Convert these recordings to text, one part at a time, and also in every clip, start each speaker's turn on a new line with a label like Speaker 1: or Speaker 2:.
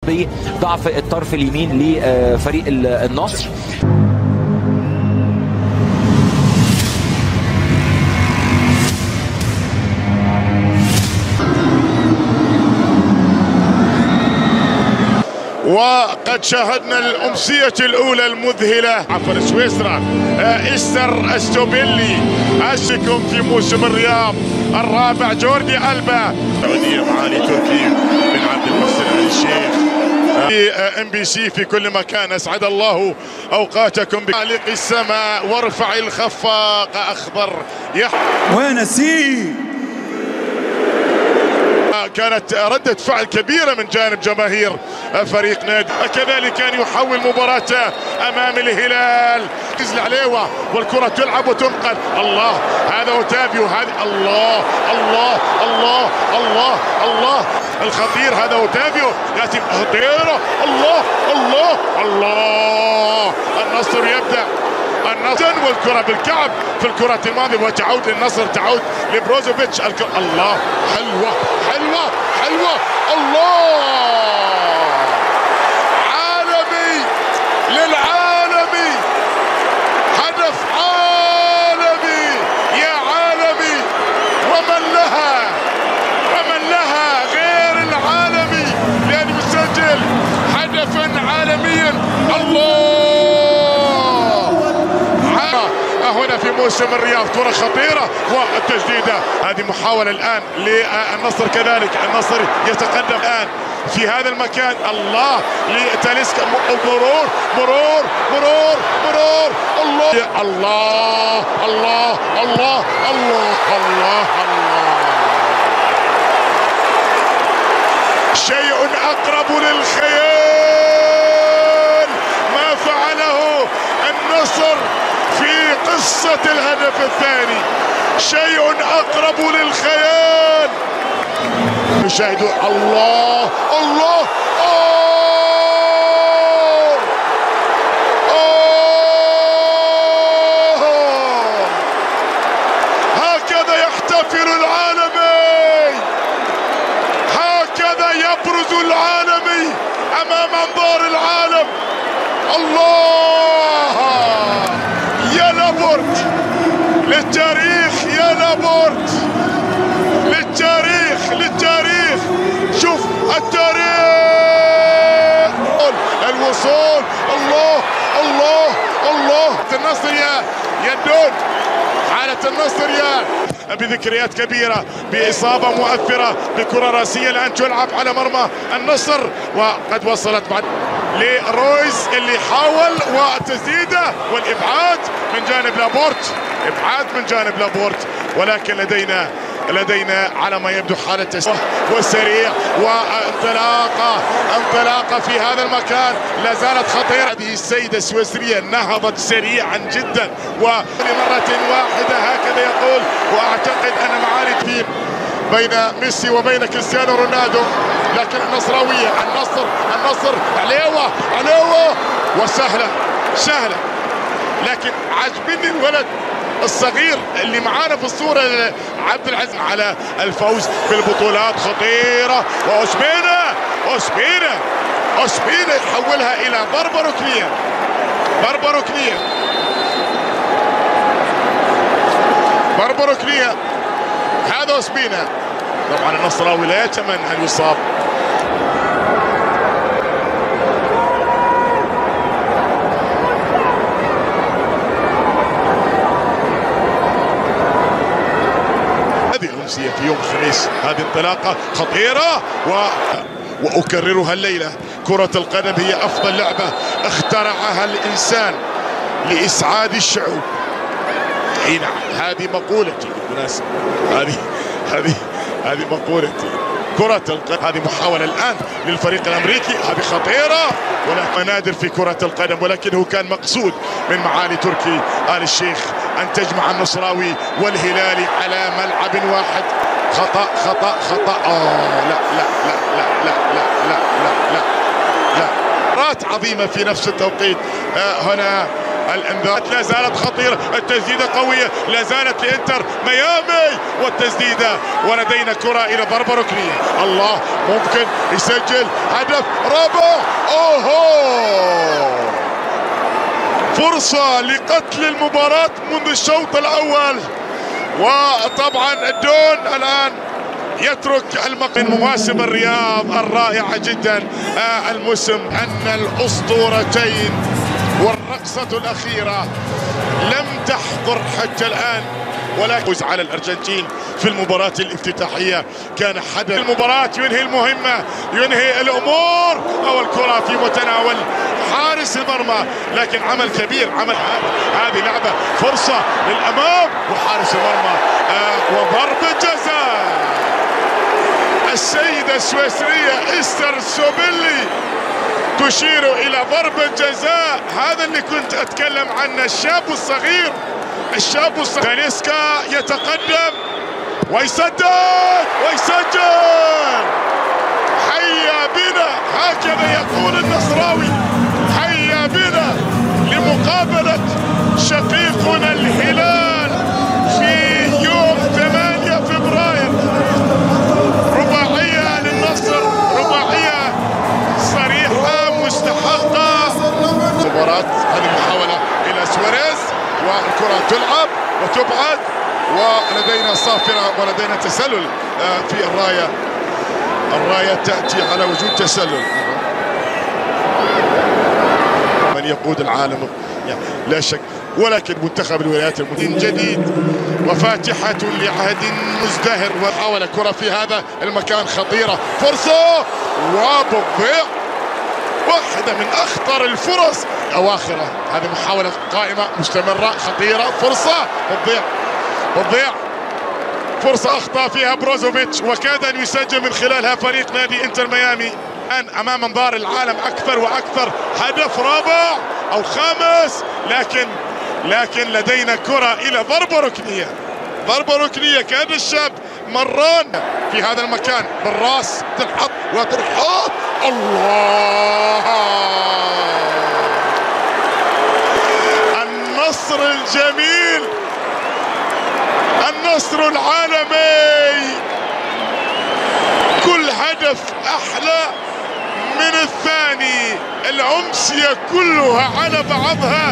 Speaker 1: بضعف الطرف اليمين لفريق النصر.
Speaker 2: وقد شاهدنا الأمسية الأولى المذهلة عفوا سويسرا إستر أستوبيلي أشكم في موسم الرياض الرابع جوردي ألبا سعودية معالي تركي بن عبد المحسن آل الشيخ في MBC في كل مكان. أسعد الله أوقاتكم بعليق السماء وارفع الخفاق أخضر
Speaker 3: وين سي.
Speaker 2: كانت ردة فعل كبيرة من جانب جماهير فريق نادي، كذلك كان يحول مباراته أمام الهلال. تنزل عليوة والكرة تلعب وتنقل. الله هذا اوتافيو، هذا الله الله الله الله الله الخطير، هذا اوتافيو ياتي خطيرة. الله الله الله النصر يبدأ النصر والكرة بالكعب في الكرة الماضية وتعود للنصر، تعود لبروزوفيتش. الله حلوة حلوة حلوة. الله عالمي للعالمي، هدف عالمي يا عالمي، ومن لها غير العالمي لأن يسجل هدفا عالميا. الله هنا في موسم الرياض كرة خطيرة والتسديدة، هذه محاولة الآن للنصر، كذلك النصر يتقدم الآن في هذا المكان. الله لتاليسكا، مرور مرور مرور مرور. الله الله الله الله الله الله الله. شيء أقرب للخيال ما فعله النصر في قصة الهدف الثاني، شيء أقرب للخيال. شاهدوا الله الله هكذا يحتفل العالمي، هكذا يبرز العالمي أمام أنظار العالم. الله يا لابورت للتاريخ، يا لابورت للتاريخ للتاريخ. شوف التاريخ، الوصول. الله الله الله النصر يا دود، حالة النصر يا بذكريات كبيرة، بإصابة مؤثرة بكرة راسية الآن تلعب على مرمى النصر، وقد وصلت بعد لرويز اللي حاول والتسديدة والإبعاد من جانب لابورت، إبعاد من جانب لابورت. ولكن لدينا على ما يبدو حالة وسريع وانطلاقة في هذا المكان لا زالت خطيرة. هذه السيدة السويسرية نهضت سريعا جدا ولمرة واحدة هكذا يقول. وأعتقد أن معاني كثير بين ميسي وبين كريستيانو رونالدو، لكن النصراوية النصر عليوة وسهلة لكن عجبني الولد الصغير اللي معانا في الصورة عبد العزيز على الفوز بالبطولات. خطيرة وأوسبينا يحولها إلى ضربة ركنية. هذا أوسبينا. طبعا النصراوي لا يتمنى أن يصاب. في يوم الخميس هذه انطلاقة خطيرة وأكررها الليلة، كرة القدم هي أفضل لعبة اخترعها الإنسان لإسعاد الشعوب. أي نعم، هذه مقولتي بالمناسبة، هذه مقولتي. كرة القدم هذه محاولة الآن للفريق الأمريكي، هذه خطيرة ولا نادر في كرة القدم، ولكنه كان مقصود من معالي تركي آل الشيخ أن تجمع النصراوي والهلالي على ملعب واحد. خطأ لا مباراة عظيمة في نفس التوقيت. هنا الانذار لا زالت خطيرة، التسديدة قوية لا زالت لإنتر ميامي، والتسديدة ولدينا كرة إلى ضربة ركنية. الله، ممكن يسجل هدف رابع. اوهو، فرصة لقتل المباراة منذ الشوط الأول، وطبعا دون الآن يترك من مواسم الرياض الرائعة جدا الموسم، أن الأسطورتين والرقصة الأخيرة لم تحضر حتى الآن، ولكن فوز على الأرجنتين في المباراة الافتتاحية كان حدث المباراة، ينهي المهمة، ينهي الأمور، أو الكرة في متناول حارس المرمى، لكن عمل كبير، عمل هذه لعبة فرصة للأمام وحارس المرمى وضربة جزاء. السيدة السويسرية إستر سوبيلي تشير إلى ضربة جزاء. هذا اللي كنت أتكلم عنه، الشاب الصغير، الشاب الصغير. تاليسكا يتقدم ويسدد ويسجل. حيا بنا، هكذا يقول النصراوي، حيا بنا لمقابلة شقيقنا الهلال في يوم 8 فبراير. رباعية للنصر، رباعية صريحة مستحقة. مباراة هذه محاولة إلى سواريز، والكرة تلعب وتبعد، ولدينا صافرة ولدينا تسلل في الراية. الراية تأتي على وجود تسلل. من يقود العالم يعني لا شك، ولكن منتخب الولايات المتحدة جديد وفاتحة لعهد مزدهر. وحاول كرة في هذا المكان خطيرة، فرصة وبالضيع، واحدة من أخطر الفرص أواخرة. هذه محاولة قائمة مستمرة خطيرة، فرصة بالضيع، فرصة أخطأ فيها بروزوفيتش وكاد أن يسجل من خلالها فريق نادي إنتر ميامي. الآن أمام أنظار العالم أكثر وأكثر، هدف رابع أو خامس، لكن لدينا كرة إلى ضربة ركنية. ضربة ركنية، كان الشاب مران في هذا المكان بالراس، تنحط وتنحط. الله، النصر الجميل، النصر العالمي. كل هدف أحلى من الثاني، الأمسية كلها على بعضها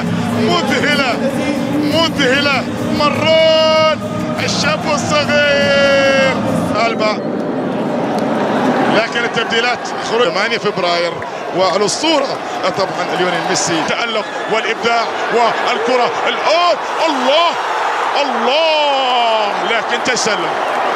Speaker 2: مذهلة. مران الشاب الصغير ألبا، لكن التبديلات خروج 8 فبراير والأسطورة طبعا ليونيل ميسي، تألق والإبداع والكرة الآن. الله، لكن تسلم.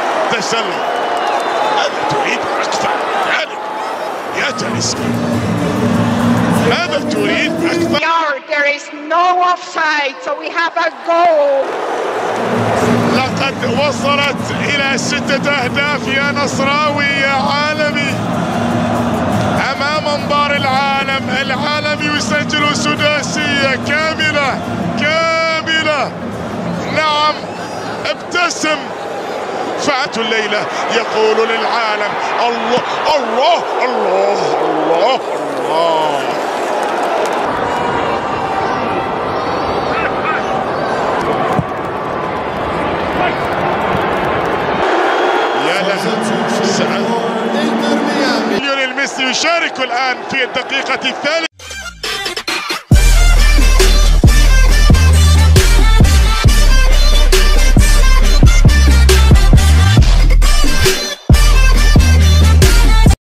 Speaker 2: هذا تريد أكثر يا تاليسكا، هذا تريد أكثر.
Speaker 4: There is no offside, so we have a goal.
Speaker 2: لقد وصلت إلى 6 أهداف يا نصراوي يا عالمي، أمام أنظار العالم يسجل سداسية كاملة. نعم، ابتسم. فات الليلة يقول للعالم الله الله الله الله الله. يا له، ليونيل ميسي يشارك الآن في الدقيقة الثالثة.